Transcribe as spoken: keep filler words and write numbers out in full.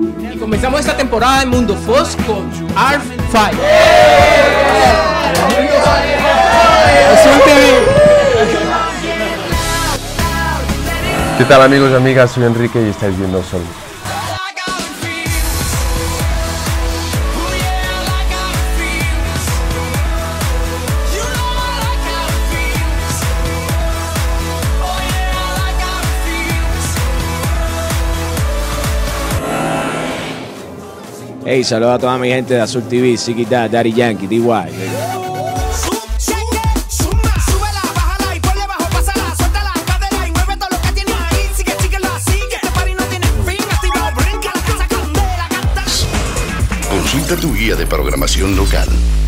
Y comenzamos esta temporada en Mundo Fox con Arf Five. Azul T V. ¿Qué tal, amigos y amigas? Soy Enrique y estáis viendo Sol. Hey, saludos a toda mi gente de Azul T V, Siquita, Daddy Yankee, D Y. Consulta tu guía de programación local.